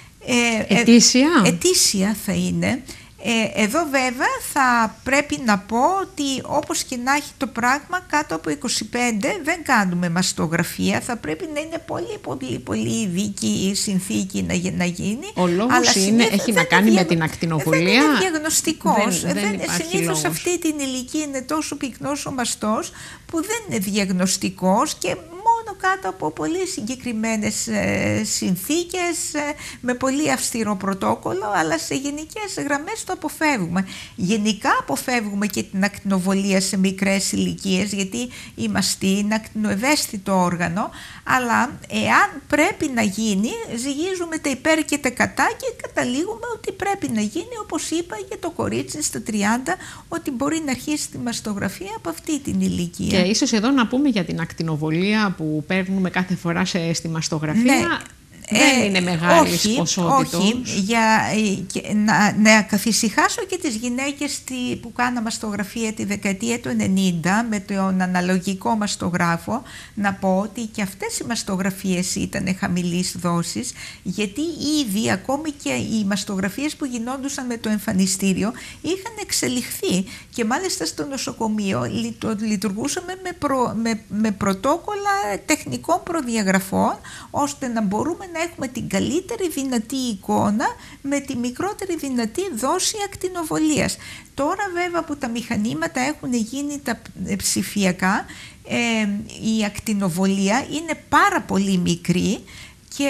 Ε, ετήσια. Ε, ετήσια θα είναι. Ε, εδώ βέβαια θα πρέπει να πω ότι όπως και να έχει το πράγμα, κάτω από είκοσι πέντε δεν κάνουμε μαστογραφία. Θα πρέπει να είναι πολύ πολύ πολύ ειδική η συνθήκη να, να γίνει. Ο λόγος είναι, έχει να κάνει δια... με την ακτινοβολία. Δεν είναι διαγνωστικός. Δεν, δεν συνήθως σε αυτή την ηλικία είναι τόσο πυκνός ο μαστός που δεν είναι διαγνωστικός, και μόνο κάτω από πολύ συγκεκριμένες ε, συνθήκες, ε, με πολύ αυστηρό πρωτόκολλο, αλλά σε γενικές γραμμές το αποφεύγουμε. Γενικά αποφεύγουμε και την ακτινοβολία σε μικρές ηλικίες, γιατί η μαστή είναι ακτινοευαίσθητο όργανο, αλλά εάν πρέπει να γίνει, ζυγίζουμε τα υπέρ και τα κατά και καταλήγουμε ότι πρέπει να γίνει, όπως είπα για το κορίτσι στα τριάντα, ότι μπορεί να αρχίσει τη μαστογραφία από αυτή την ηλικία. Και ίσως εδώ να πούμε για την ακτινοβολία που παίρνουμε κάθε φορά σε, στη μαστογραφία. Ναι. δεν ε, είναι μεγάλης όχι, ποσότητος. Όχι, για, να, να καθησυχάσω και τις γυναίκες που κάναμε μαστογραφία τη δεκαετία του ενενήντα με τον αναλογικό μαστογράφο, να πω ότι και αυτές οι μαστογραφίες ήταν χαμηλής δόσης, γιατί ήδη ακόμη και οι μαστογραφίες που γινόντουσαν με το εμφανιστήριο είχαν εξελιχθεί και μάλιστα στο νοσοκομείο λειτουργούσαμε με, προ, με, με πρωτόκολλα τεχνικών προδιαγραφών, ώστε να μπορούμε να έχουμε την καλύτερη δυνατή εικόνα με τη μικρότερη δυνατή δόση ακτινοβολίας. Τώρα βέβαια που τα μηχανήματα έχουν γίνει τα ψηφιακά, ε, η ακτινοβολία είναι πάρα πολύ μικρή και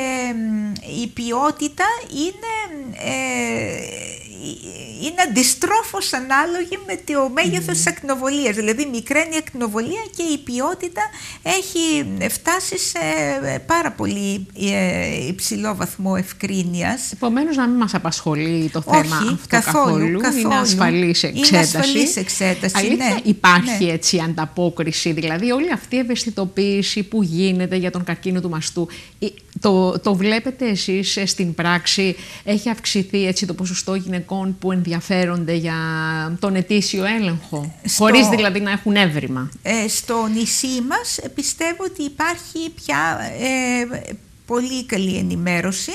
η ποιότητα είναι, ε, είναι αντιστρόφως ανάλογη με το μέγεθος mm. της ακτινοβολίας. Δηλαδή μικραίνει η ακτινοβολία και η ποιότητα έχει φτάσει σε πάρα πολύ ε, υψηλό βαθμό ευκρίνειας. Επομένως να μην μας απασχολεί το θέμα Όχι, αυτό καθόλου, καθόλου. καθόλου. Είναι ασφαλής εξέταση. Είναι ασφαλής εξέταση. Αλήθεια, ναι, υπάρχει ναι. έτσι ανταπόκριση, δηλαδή όλη αυτή η ευαισθητοποίηση που γίνεται για τον καρκίνο του μαστού, το, το βλέπετε εσείς στην πράξη, έχει αυξηθεί έτσι το ποσοστό γυναικών που ενδιαφέρονται για τον ετήσιο έλεγχο, στο, χωρίς δηλαδή να έχουν έβριμα? Ε, στο νησί μας πιστεύω ότι υπάρχει πια ε, πολύ καλή ενημέρωση,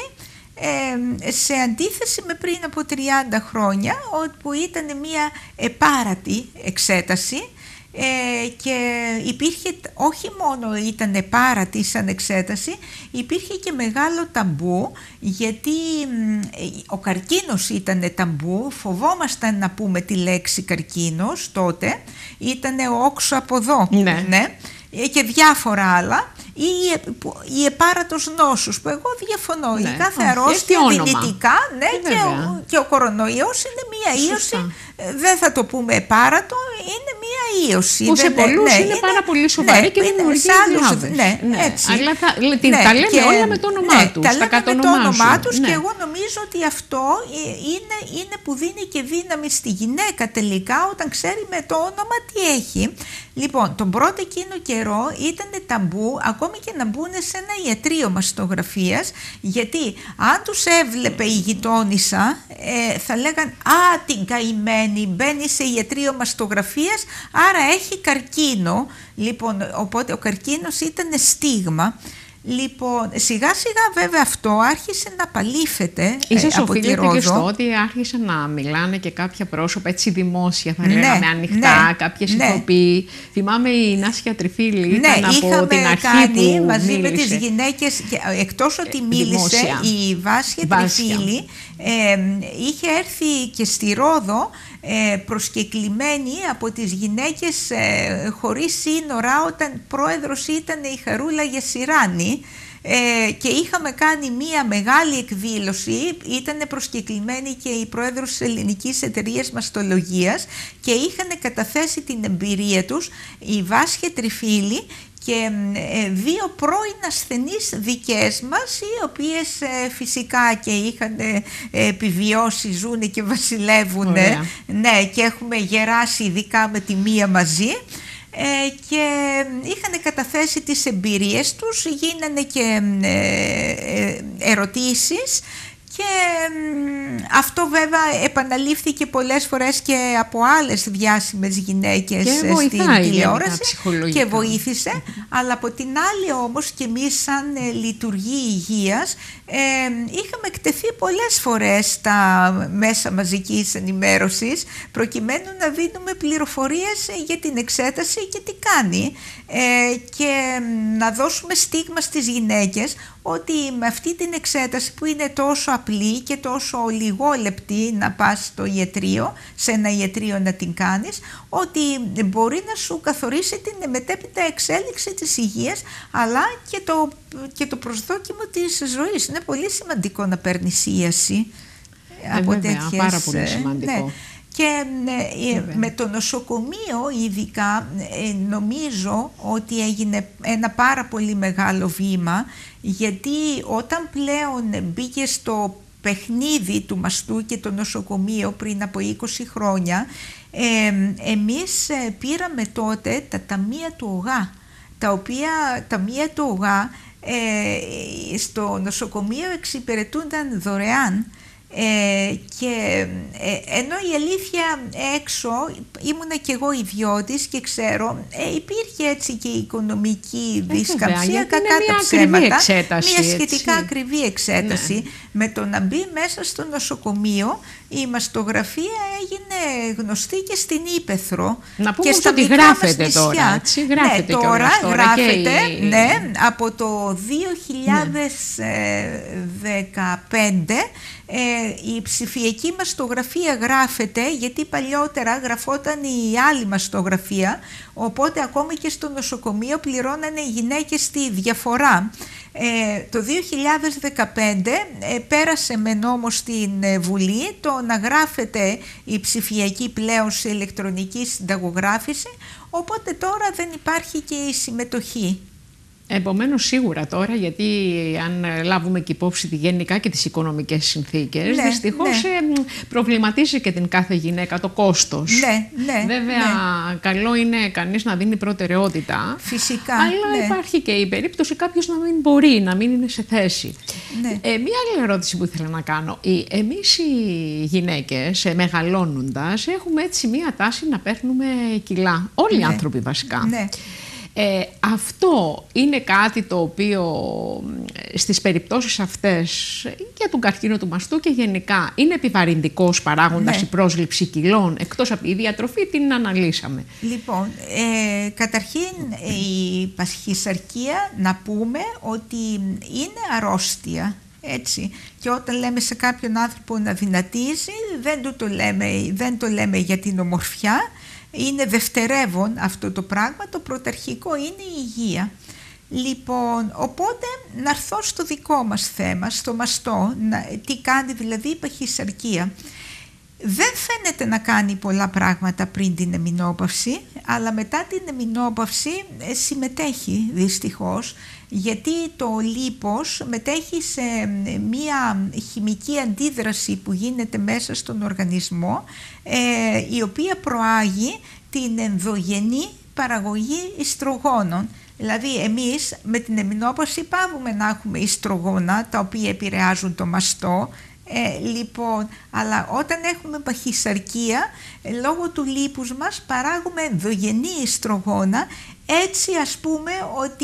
ε, σε αντίθεση με πριν από τριάντα χρόνια, όπου ήταν μια επάρατη εξέταση. Ε, και υπήρχε, όχι μόνο ήταν επάρατη σαν εξέταση, υπήρχε και μεγάλο ταμπού, γιατί ο καρκίνος ήταν ταμπού, φοβόμασταν να πούμε τη λέξη καρκίνος τότε, ήταν ο όξο από εδώ, ναι. Ναι, και διάφορα άλλα, ή η επάρατος νόσους, που εγώ διαφωνώ. Ναι. Η κάθε αρρώστια δυνητικά, ναι, και, ο, και ο κορονοϊός είναι μία ίωση, δεν θα το πούμε επάρατο, είναι μία ίωση. Που σε πολλούς ναι, είναι, είναι πάρα πολύ σοβαρή, ναι, και δημιουργεί διάβες. Ναι, ναι, έτσι. Αλλά θα, ναι, τα λέμε και, όλα με το όνομά ναι, τους, τα λέμε τα με το όνομά τους, ναι. Και εγώ νομίζω ότι αυτό είναι, είναι που δίνει και δύναμη στη γυναίκα τελικά, όταν ξέρει με το όνομα τι έχει. Λοιπόν, τον πρώτο εκείνο καιρό ήταν ταμπού ακόμη και να μπουν σε ένα ιατρείο μαστογραφίας, γιατί αν τους έβλεπε η γειτόνισσα, ε, θα λέγαν «Α, την καημένη, μπαίνει σε ιατρείο μαστογραφίας, άρα έχει καρκίνο». Λοιπόν, οπότε ο καρκίνος ήταν στίγμα. Λοιπόν, σιγά σιγά βέβαια αυτό άρχισε να παλήφεται. Ίσως ε, από τη οφείλεται Ρόδο. Και στο ότι άρχισαν να μιλάνε και κάποια πρόσωπα έτσι δημόσια, θα ναι, λέγαμε ανοιχτά, ναι, κάποιες ναι. ηθοποιοί. Θυμάμαι η Νάσια Τριφίλη, ναι, ήταν από την αρχή κάνει, που μαζί μίλησε. με τις γυναίκες, εκτός ότι ε, μίλησε, δημόσια. η Βάσια Τριφίλη ε, είχε έρθει και στη Ρόδο ε, προσκεκλημένη από τις γυναίκες ε, χωρίς σύνορα, όταν πρόεδρος ήταν η Χαρούλα Γιασιράνη. Ε, και είχαμε κάνει μία μεγάλη εκδήλωση, ήταν προσκεκλημένη και η πρόεδρος της Ελληνικής Εταιρείας Μαστολογίας και είχαν καταθέσει την εμπειρία τους η Βάσια Τριφίλη και ε, δύο πρώην ασθενείς δικές μας, οι οποίες ε, φυσικά και είχαν ε, επιβιώσει, ζουνε και βασιλεύουν, ναι, και έχουμε γεράσει ειδικά με τη μία μαζί. Ε, και είχαν καταθέσει τις εμπειρίες τους, γίνανε και ε, ερωτήσεις και ε, αυτό βέβαια επαναλήφθηκε πολλές φορές και από άλλες διάσημες γυναίκες στην τηλεόραση και βοήθησε, mm-hmm. αλλά από την άλλη όμως και εμείς σαν ε, λειτουργοί υγείας ε, είχαμε εκτεθεί πολλές φορές στα μέσα μαζικής ενημέρωσης προκειμένου να δίνουμε πληροφορίες για την εξέταση και τι κάνει ε, και να δώσουμε στίγμα στις γυναίκες ότι με αυτή την εξέταση που είναι τόσο απλή και τόσο λιγόλεπτη να πας στο ιατρείο, σε ένα ιατρείο να την κάνεις, ότι μπορεί να σου καθορίσει την μετέπειτα εξέλιξη της υγείας αλλά και το, και το προσδόκιμο της ζωής. Είναι πολύ σημαντικό να παίρνεις ίαση ε, από βέβαια, τέτοιες... πάρα πολύ σημαντικό. Ναι. Και ε, με το νοσοκομείο ειδικά ε, νομίζω ότι έγινε ένα πάρα πολύ μεγάλο βήμα, γιατί όταν πλέον μπήκε στο παιχνίδι του μαστού και το νοσοκομείο πριν από είκοσι χρόνια, ε, εμείς πήραμε τότε τα ταμεία του ΟΓΑ, τα οποία ταμεία του ΟΓΑ Ε, στο νοσοκομείο εξυπηρετούνταν δωρεάν. Ε, και ε, ενώ η αλήθεια έξω, ήμουνα κι εγώ ιδιώτης και ξέρω, ε, υπήρχε έτσι και η οικονομική δισκαμψία, κακά τα ψέματα, εξέταση, μια σχετικά έτσι. ακριβή εξέταση. Ναι. Με το να μπει μέσα στο νοσοκομείο, η μαστογραφία έγινε γνωστή και στην Ύπαιθρο. Να πούμε και στα ότι γράφεται τώρα, έτσι, γράφεται, ναι, τώρα, τώρα γράφεται, η... ναι, από το δύο χιλιάδες δεκαπέντε. Ε, η ψηφιακή μαστογραφία γράφεται, γιατί παλιότερα γραφόταν η άλλη μαστογραφία, οπότε ακόμη και στο νοσοκομείο πληρώνανε οι γυναίκες τη διαφορά. Ε, το δύο χιλιάδες δεκαπέντε ε, πέρασε με νόμο στην ε, Βουλή το να γράφεται η ψηφιακή πλέον σε ηλεκτρονική συνταγογράφηση, οπότε τώρα δεν υπάρχει και η συμμετοχή. Επομένως, σίγουρα τώρα, γιατί αν λάβουμε και υπόψη τη γενικά και τις οικονομικές συνθήκες, ναι, δυστυχώς ναι. προβληματίζει και την κάθε γυναίκα το κόστος. Ναι, ναι, Βέβαια, ναι. καλό είναι κανείς να δίνει προτεραιότητα. Φυσικά. Αλλά ναι. υπάρχει και η περίπτωση κάποιος να μην μπορεί, να μην είναι σε θέση. Ναι. Ε, μία άλλη ερώτηση που ήθελα να κάνω. Εμείς οι γυναίκες, μεγαλώνοντας, έχουμε έτσι μία τάση να παίρνουμε κιλά. Όλοι ναι. οι άνθρωποι βασικά. Ναι. Ε, αυτό είναι κάτι το οποίο στις περιπτώσεις αυτές για τον καρκίνο του μαστού και γενικά είναι επιβαρυντικός παράγοντας ναι. η πρόσληψη κιλών, εκτός από τη διατροφή την αναλύσαμε. Λοιπόν, ε, καταρχήν η παχυσαρκία να πούμε ότι είναι αρρώστια. Έτσι. Και όταν λέμε σε κάποιον άνθρωπο να δυνατίζει, δεν, του το, λέμε, δεν το λέμε για την ομορφιά. Είναι δευτερεύον αυτό το πράγμα, το πρωταρχικό είναι η υγεία. Λοιπόν, οπότε να έρθω στο δικό μας θέμα, στο μαστό, να, τι κάνει δηλαδή η παχυσαρκία. Δεν φαίνεται να κάνει πολλά πράγματα πριν την εμεινόπαυση, αλλά μετά την εμεινόπαυση ε, συμμετέχει δυστυχώς, γιατί το λίπος μετέχει σε μία χημική αντίδραση που γίνεται μέσα στον οργανισμό, ε, η οποία προάγει την ενδογενή παραγωγή ιστρογόνων. Δηλαδή εμείς με την εμεινόπαυση πάβουμε να έχουμε ιστρογόνα τα οποία επηρεάζουν το μαστό. Ε, λοιπόν, αλλά όταν έχουμε παχυσαρκία, ε, λόγω του λίπους μας παράγουμε ενδογενή ιστρογόνα. Έτσι ας πούμε ότι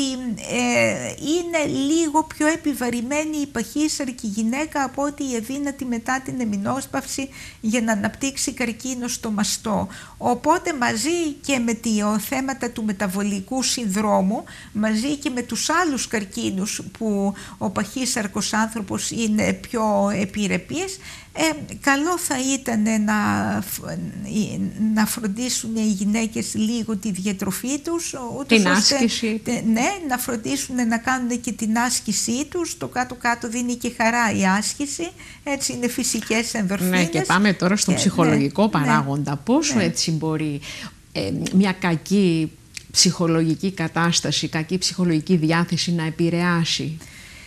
ε, είναι λίγο πιο επιβαρημένη η παχύσαρκη γυναίκα από ότι η αδύνατη μετά την εμεινόσπαυση για να αναπτύξει καρκίνο στο μαστό. Οπότε μαζί και με τα θέματα του μεταβολικού συνδρόμου, μαζί και με τους άλλους καρκίνους που ο παχύσαρκος άνθρωπος είναι πιο επιρρεπής, Ε, καλό θα ήταν να, να φροντίσουν οι γυναίκες λίγο τη διατροφή τους, ούτως την ώστε, άσκηση. Ναι, να φροντίσουν να κάνουν και την άσκησή τους. Το κάτω-κάτω δίνει και χαρά η άσκηση, έτσι είναι φυσικές ενδορφίνες. Ναι, και πάμε τώρα στον και, ψυχολογικό ναι, παράγοντα. Ναι, πόσο ναι. έτσι μπορεί ε, μια κακή ψυχολογική κατάσταση, κακή ψυχολογική διάθεση να επηρεάσει.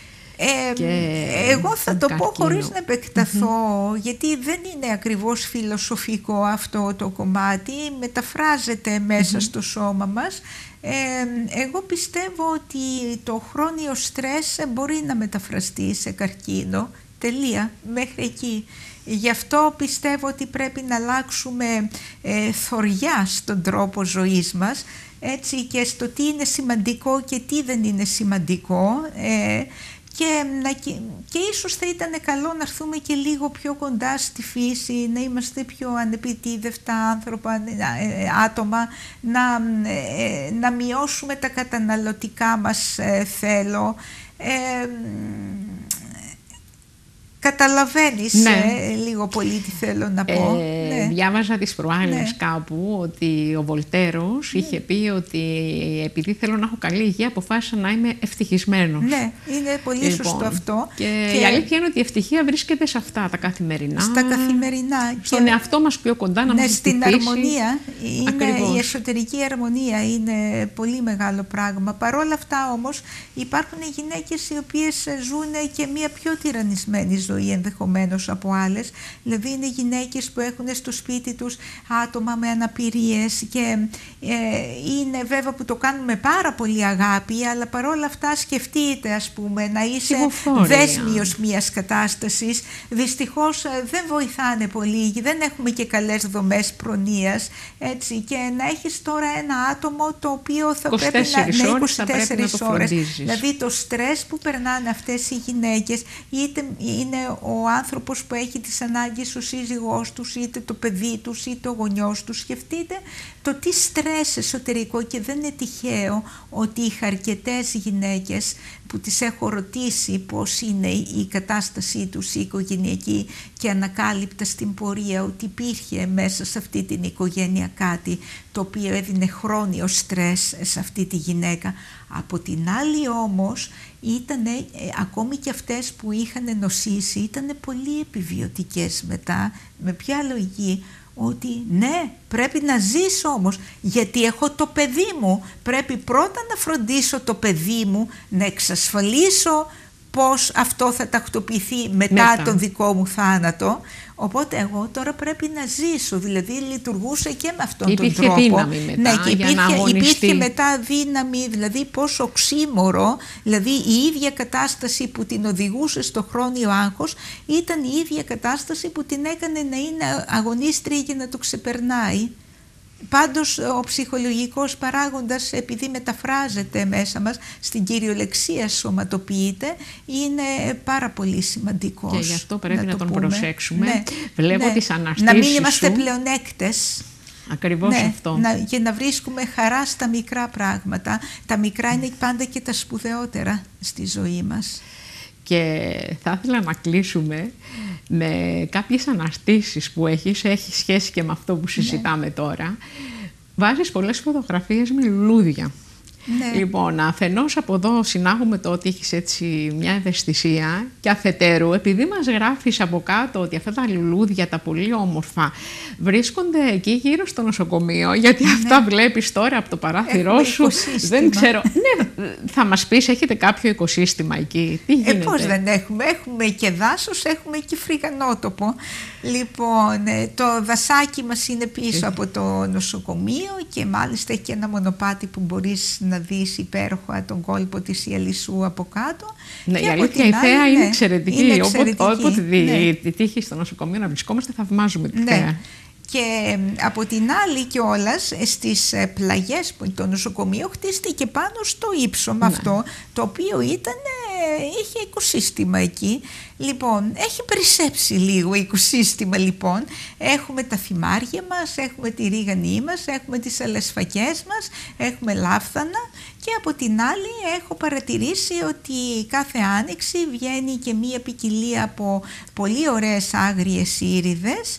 Ε, εγώ θα το καρκίνο. πω χωρίς να επεκταθώ, mm-hmm. γιατί δεν είναι ακριβώς φιλοσοφικό αυτό το κομμάτι, μεταφράζεται μέσα mm-hmm. στο σώμα μας. Ε, εγώ πιστεύω ότι το χρόνιο στρες μπορεί να μεταφραστεί σε καρκίνο, τελεία, μέχρι εκεί. Γι' αυτό πιστεύω ότι πρέπει να αλλάξουμε ε, θωριά στον τρόπο ζωής μας, έτσι, και στο τι είναι σημαντικό και τι δεν είναι σημαντικό. Ε, Και, να, και ίσως θα ήταν καλό να έρθουμε και λίγο πιο κοντά στη φύση, να είμαστε πιο ανεπιτίδευτα άνθρωπα, άτομα, να, να μειώσουμε τα καταναλωτικά μας ε, θέλω. Ε, Καταλαβαίνεις ναι. ε, λίγο πολύ τι θέλω να πω. Ε, ναι. Διάβαζα τις προάλλες ναι. κάπου ότι ο Βολτέρος ναι. είχε πει ότι επειδή θέλω να έχω καλή υγεία αποφάσισα να είμαι ευτυχισμένος. Ναι, είναι πολύ λοιπόν, σωστό αυτό. Και, και η αλήθεια είναι ότι η ευτυχία βρίσκεται σε αυτά τα καθημερινά. Στα καθημερινά. Στον και εαυτό μας πιο κοντά να ναι, μας στην χτυπήσει. αρμονία. Είναι, η εσωτερική αρμονία είναι πολύ μεγάλο πράγμα. Παρ' όλα αυτά όμως υπάρχουν γυναίκες οι οποίες ζουν και μια πιο τυραννισμένη ζωή. ζωή ενδεχομένως από άλλες. Δηλαδή είναι γυναίκες που έχουν στο σπίτι τους άτομα με αναπηρίες και ε, είναι βέβαια που το κάνουν με πάρα πολύ αγάπη, αλλά παρόλα αυτά σκεφτείτε, ας πούμε, να είσαι δέσμιος μιας κατάστασης. Δυστυχώς δεν βοηθάνε πολύ, δεν έχουμε και καλές δομές προνοίας, έτσι, και να έχεις τώρα ένα άτομο το οποίο θα πρέπει να είναι είκοσι τέσσερις ώρες. Δηλαδή το στρες που περνάνε αυτές οι γυναίκες, είτε είναι ο άνθρωπος που έχει τις ανάγκες, ο σύζυγός τους, είτε το παιδί τους, είτε ο γονιός τους. Σκεφτείτε το τι στρες εσωτερικό, και δεν είναι τυχαίο ότι είχα αρκετές γυναίκες που τις έχω ρωτήσει πώς είναι η κατάστασή τους η οικογενειακή και ανακάλυπτα στην πορεία ότι υπήρχε μέσα σε αυτή την οικογένεια κάτι το οποίο έδινε χρόνιο στρες σε αυτή τη γυναίκα. Από την άλλη όμως ήτανε, ε, ακόμη και αυτές που είχαν νοσήσει ήταν πολύ επιβιωτικές μετά, με ποια λογική? Ότι ναι, πρέπει να ζήσω όμως, γιατί έχω το παιδί μου, πρέπει πρώτα να φροντίσω το παιδί μου, να εξασφαλίσω πώς αυτό θα τακτοποιηθεί μετά, μετά τον δικό μου θάνατο. Οπότε εγώ τώρα πρέπει να ζήσω, δηλαδή λειτουργούσα και με αυτόν τον τρόπο. Υπήρχε δύναμη μετά, ναι, και υπήρχε, για να υπήρχε μετά δύναμη, δηλαδή πόσο οξύμορο, δηλαδή η ίδια κατάσταση που την οδηγούσε στο χρόνιο άγχος ήταν η ίδια κατάσταση που την έκανε να είναι αγωνίστρια και να το ξεπερνάει. Πάντως ο ψυχολογικός παράγοντας, επειδή μεταφράζεται μέσα μας, στην κυριολεξία σωματοποιείται, είναι πάρα πολύ σημαντικός. Και γι' αυτό πρέπει να, να τον πούμε. προσέξουμε. Ναι, Βλέπω ναι. τις αναστήσεις Να μην είμαστε σου. πλεονέκτες. Ακριβώς ναι, αυτό. Να, και να βρίσκουμε χαρά στα μικρά πράγματα. Τα μικρά είναι πάντα και τα σπουδαιότερα στη ζωή μας. Και θα ήθελα να κλείσουμε με κάποιες αναστήσεις που έχεις, έχει σχέση και με αυτό που συζητάμε ναι. τώρα. Βάζεις πολλές φωτογραφίες με λουλούδια. Ναι. Λοιπόν, αφενός από εδώ συνάγουμε το ότι έχεις έτσι μια ευαισθησία, και αφετέρου, επειδή μας γράφεις από κάτω ότι αυτά τα λουλούδια, τα πολύ όμορφα, βρίσκονται εκεί γύρω στο νοσοκομείο, γιατί ναι. αυτά βλέπεις τώρα από το παράθυρό Έχουμε σου. οικοσύστημα. Δεν ξέρω. Ναι, θα μας πεις, έχετε κάποιο οικοσύστημα εκεί? Τι γίνεται? Ε, πώς δεν έχουμε? Έχουμε και δάσος, έχουμε και φρυγανότοπο. Λοιπόν, το δασάκι μας είναι πίσω από το νοσοκομείο και μάλιστα έχει και ένα μονοπάτι που μπορείς να δεις υπέροχα τον κόλπο της Ιαλισσού από κάτω. Ναι, και η από αλήθεια, την η θέα άλλη, είναι ναι, εξαιρετική. είναι εξαιρετική. Όποτε, όποτε ναι. τη τύχει στο νοσοκομείο να βρισκόμαστε, θαυμάζουμε τη ναι. θέα. Και από την άλλη κιόλας στις πλαγιές που το νοσοκομείο χτίστηκε πάνω στο ύψο με ναι. αυτό, το οποίο ήταν, είχε οικοσύστημα εκεί. Λοιπόν, έχει περισσέψει λίγο οικοσύστημα λοιπόν. Έχουμε τα θυμάρια μας, έχουμε τη ρίγανή μας, έχουμε τις αλεσφακές μας, έχουμε λάφθανα, και από την άλλη έχω παρατηρήσει ότι κάθε άνοιξη βγαίνει και μία ποικιλία από πολύ ωραίες άγριες ήριδες.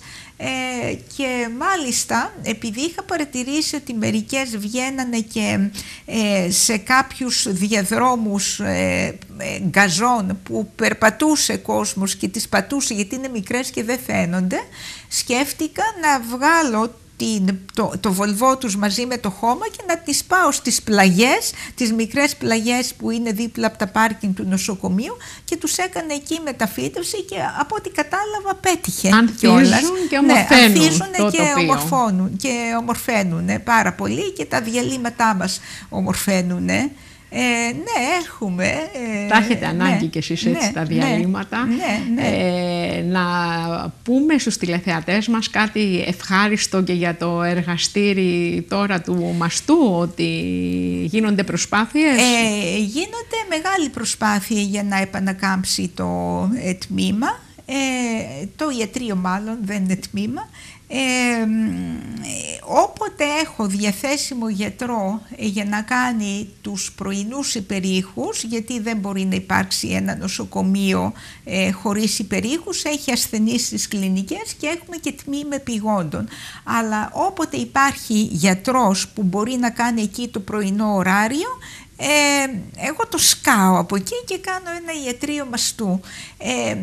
Ε, και μάλιστα επειδή είχα παρατηρήσει ότι μερικές βγαίνανε και ε, σε κάποιους διαδρόμους ε, ε, γκαζόν που περπατούσε κόσμος και τις πατούσε γιατί είναι μικρές και δεν φαίνονται, σκέφτηκα να βγάλω την, το, το βολβό τους μαζί με το χώμα και να τις πάω στις πλαγιές, τις μικρές πλαγιές που είναι δίπλα από τα πάρκινγκ του νοσοκομείου, και τους έκανε εκεί μεταφύτευση και από ό,τι κατάλαβα πέτυχε. Ανθίζουν και ομορφαίνουν. Ναι, ανθίζουν το και ομορφώνουν και ομορφαίνουν πάρα πολύ, και τα διαλύματά μας ομορφαίνουν. Ε, ναι, έχουμε. Ε, τα έχετε ανάγκη ναι, κι εσείς έτσι ναι, τα διαλύματα. Ναι, ναι. Ε, να πούμε στους τηλεθεατές μας κάτι ευχάριστο και για το εργαστήρι τώρα του μαστού, ότι γίνονται προσπάθειες. Ε, γίνονται μεγάλη προσπάθεια για να επανακάμψει το ε, τμήμα. Ε, το ιατρείο μάλλον δεν είναι τμήμα. Ε, όποτε έχω διαθέσιμο γιατρό ε, για να κάνει τους πρωινούς υπερήχους, γιατί δεν μπορεί να υπάρξει ένα νοσοκομείο ε, χωρίς υπερήχους, έχει ασθενείς στις κλινικές και έχουμε και τμήμα επειγόντων, αλλά όποτε υπάρχει γιατρός που μπορεί να κάνει εκεί το πρωινό ωράριο, Ε, εγώ το σκάω από εκεί και κάνω ένα ιατρείο μαστού. Ε,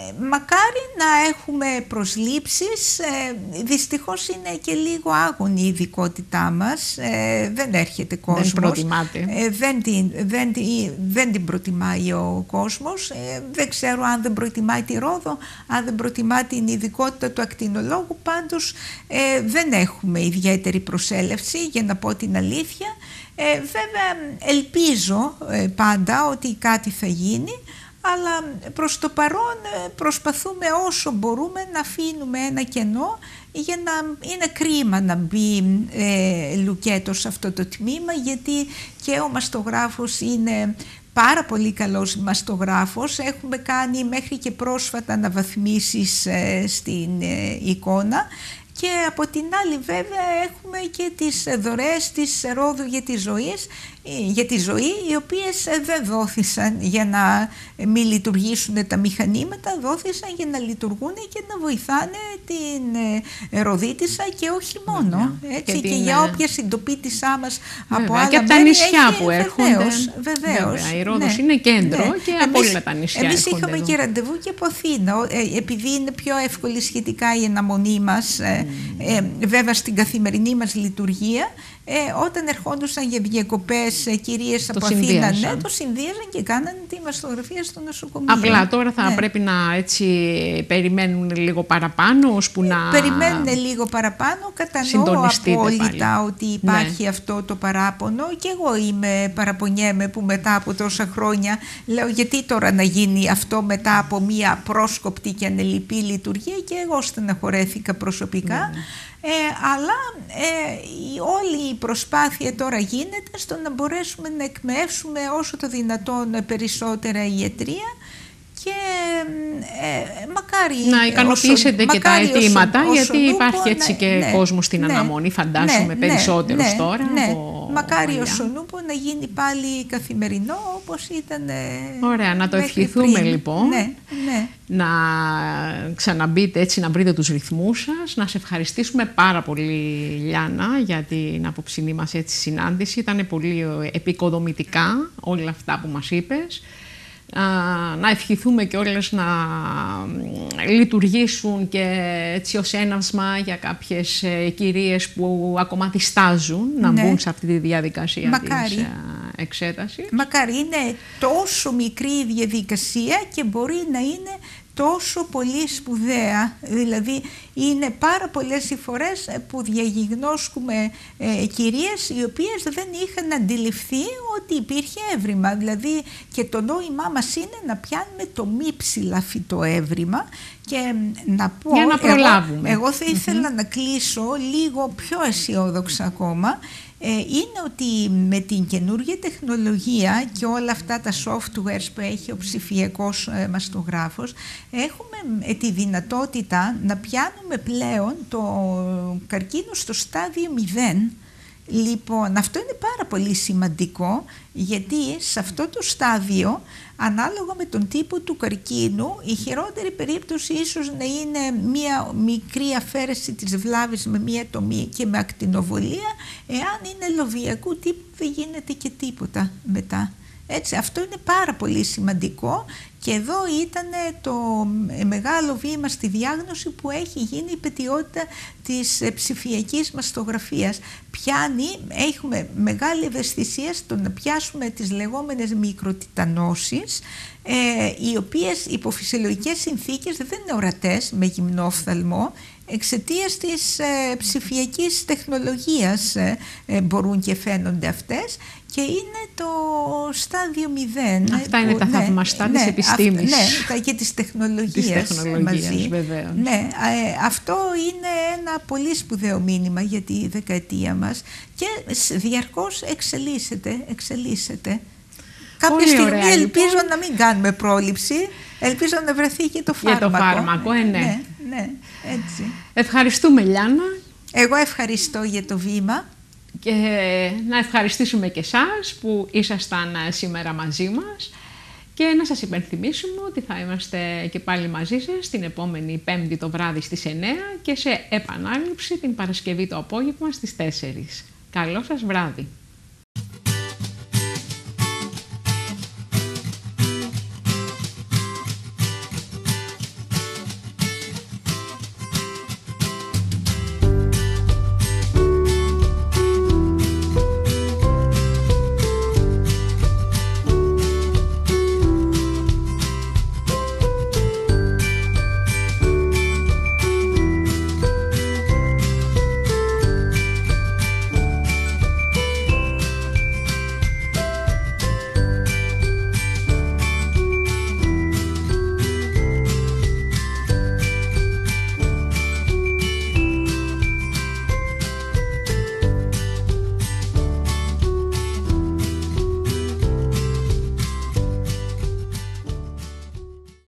μακάρι να έχουμε προσλήψεις, ε, δυστυχώς είναι και λίγο άγωνη η ειδικότητά μας, ε, δεν έρχεται κόσμος. Δεν προτιμάται. Ε, δεν, την, δεν, δεν την προτιμάει ο κόσμος, ε, δεν ξέρω αν δεν προτιμάει τη Ρόδο, αν δεν προτιμά την ειδικότητα του ακτινολόγου, πάντως ε, δεν έχουμε ιδιαίτερη προσέλευση, για να πω την αλήθεια. Ε, βέβαια ελπίζω ε, πάντα ότι κάτι θα γίνει, αλλά προς το παρόν ε, προσπαθούμε όσο μπορούμε να αφήνουμε ένα κενό, για να είναι κρίμα να μπει ε, λουκέτο σε αυτό το τμήμα, γιατί και ο μαστογράφος είναι πάρα πολύ καλός μαστογράφος. Έχουμε κάνει μέχρι και πρόσφατα αναβαθμίσεις ε, στην ε, εικόνα. Και από την άλλη βέβαια έχουμε και τις δωρεές της Ρόδου για τη ζωή, για τη ζωή, οι οποίες δεν δόθησαν για να μην λειτουργήσουν τα μηχανήματα, δόθησαν για να λειτουργούν και να βοηθάνε την Ροδίτισσα και όχι μόνο. Έτσι, και, και την... για όποια συντοπίτησά μας από άλλα και από μέρη τα νησιά έχει, που έρχονται. Βεβαίως, βεβαίως, βέβαια, η Ρόδος ναι, είναι κέντρο ναι. και από όλα τα νησιά. Εμείς είχαμε εδώ και ραντεβού και από Αθήνα, επειδή είναι πιο εύκολη σχετικά η αναμονή μας, mm. ε, βέβαια στην καθημερινή μας λειτουργία. Ε, όταν ερχόντουσαν για διακοπές ε, κυρίες το από Αθήνα, ναι, το συνδύαζαν και κάνανε τη μαστογραφία στο νοσοκομείο. Απλά τώρα θα ναι. πρέπει να έτσι περιμένουν λίγο παραπάνω, ώσπου να περιμένουν λίγο παραπάνω. Κατανοώ απόλυτα πάλι. Ότι υπάρχει ναι. αυτό το παράπονο, και εγώ είμαι παραπονιέμαι που μετά από τόσα χρόνια λέω γιατί τώρα να γίνει αυτό μετά από μια πρόσκοπτη και ανελιπή λειτουργία, και εγώ στεναχωρέθηκα προσωπικά. Ναι. Ε, αλλά ε, η, όλη η προσπάθεια τώρα γίνεται στο να μπορέσουμε να εκμεύσουμε όσο το δυνατόν περισσότερα ιατρία, και ε, μακάρι να ικανοποιήσετε όσο, και τα αιτήματα, όσο, γιατί όσο υπάρχει νούπο, έτσι ναι, και ναι, κόσμο στην ναι, αναμονή, φαντάζομαι ναι, περισσότερος ναι, τώρα ναι, από μακάρι παλιά. Όσο νούπο να γίνει πάλι καθημερινό όπως ήταν. Ωραία, να το ευχηθούμε πριν. Λοιπόν ναι, ναι. να ξαναμπείτε έτσι, να βρείτε τους ρυθμούς σας. Να σε ευχαριστήσουμε πάρα πολύ, Λιάννα, για την απόψινή μας έτσι συνάντηση. Ήταν πολύ επικοδομητικά όλα αυτά που μας είπες. Να ευχηθούμε και όλες να λειτουργήσουν και έτσι ως έναυσμα για κάποιες κυρίες που ακόμα διστάζουν να ναι. μπουν σε αυτή τη διαδικασία. Μακάρι. Της εξέτασης. Μακάρι, είναι τόσο μικρή η διαδικασία και μπορεί να είναι τόσο πολύ σπουδαία, δηλαδή είναι πάρα πολλές οι φορές που διαγιγνώσκουμε ε, κυρίες οι οποίες δεν είχαν αντιληφθεί ότι υπήρχε έβριμα, δηλαδή και το νόημά μας είναι να πιάνουμε το μη ψηλά φυτό έβριμα. Και να πω, για να προλάβουμε. Εγώ, εγώ θα ήθελα mm-hmm. να κλείσω λίγο πιο αισιόδοξα ακόμα. Ε, είναι ότι με την καινούργια τεχνολογία και όλα αυτά τα softwares που έχει ο ψηφιακός ε, μαστογράφος, έχουμε ε, τη δυνατότητα να πιάνουμε πλέον το καρκίνο στο στάδιο μηδέν. Λοιπόν, αυτό είναι πάρα πολύ σημαντικό, γιατί σε αυτό το στάδιο, ανάλογα με τον τύπο του καρκίνου, η χειρότερη περίπτωση ίσως να είναι μία μικρή αφαίρεση της βλάβης με μία τομή και με ακτινοβολία. Εάν είναι λοβιακού τύπου δεν γίνεται και τίποτα μετά. Έτσι, αυτό είναι πάρα πολύ σημαντικό, και εδώ ήταν το μεγάλο βήμα στη διάγνωση που έχει γίνει η πετιότητα της ψηφιακής μαστογραφίας. Πιάνει, έχουμε μεγάλη ευαισθησία στο να πιάσουμε τις λεγόμενες μικροτιτανώσεις, ε, οι οποίες υπό φυσιολογικές συνθήκες δεν είναι ορατές με γυμνόφθαλμο, εξαιτίας της ε, ψηφιακής τεχνολογίας ε, ε, μπορούν και φαίνονται αυτές, και είναι το στάδιο μηδέν. Αυτά είναι που, τα ναι, θαυμαστά ναι, της επιστήμης. Ναι, και της τεχνολογίας, της τεχνολογίας μαζί. Βεβαίως. Ναι, ε, αυτό είναι ένα πολύ σπουδαίο μήνυμα για τη δεκαετία μας, και διαρκώς εξελίσσεται, εξελίσσεται. Κάποια πολύ στιγμή ωραία, ελπίζω λοιπόν. να μην κάνουμε πρόληψη, ελπίζω να βρεθεί και το φάρμακο. Για το φάρμακο, ε, ναι. ναι, ναι, έτσι. Ευχαριστούμε, Λιάννα. Εγώ ευχαριστώ για το βήμα. Και να ευχαριστήσουμε και εσάς που ήσασταν σήμερα μαζί μας, και να σας υπενθυμίσουμε ότι θα είμαστε και πάλι μαζί σας την επόμενη Πέμπτη το βράδυ στις εννιά και σε επανάληψη την Παρασκευή το απόγευμα στις τέσσερις. Καλό σας βράδυ.